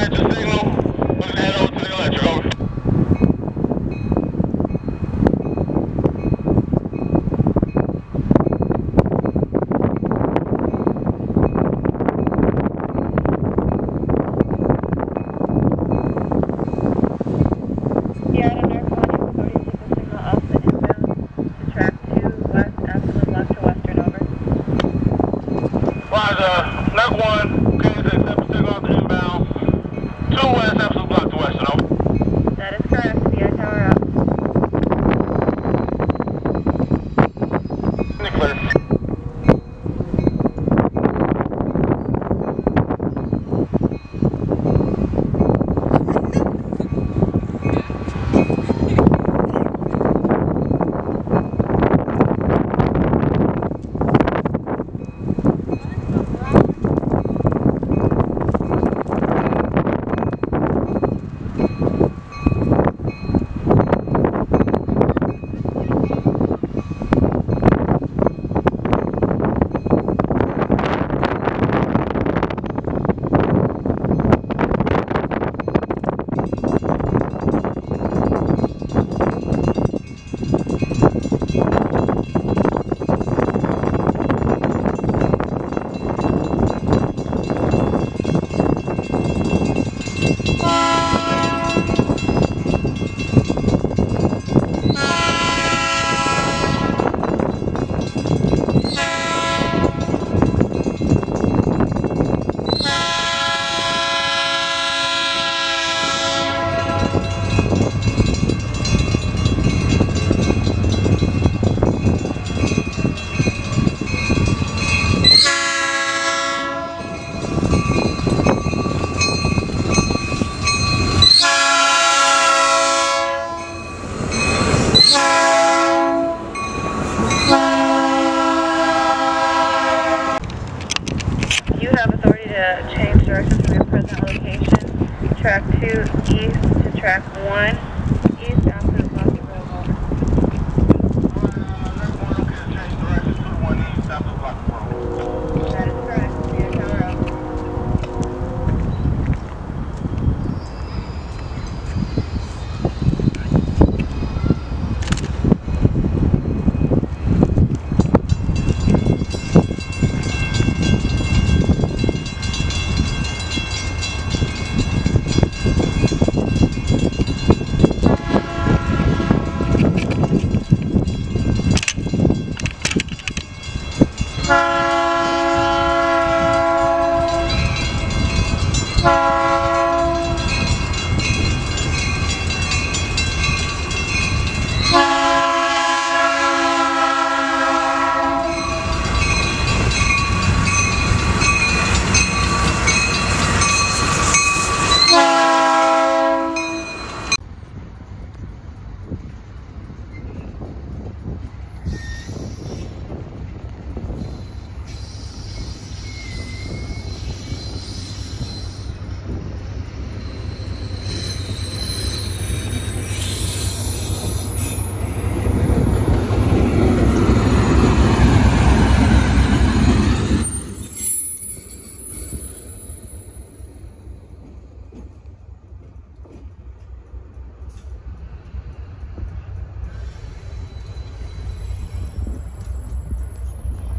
Catch a signal. We're gonna head over to the electric. Over. Yeah, I don't know. Knock 1, okay, to accept a signal on the inbound. 2 west, absolute block to western, over. That is correct, VI tower up. Clear. You have authority to change direction from your present location. Track 2 east to track 1.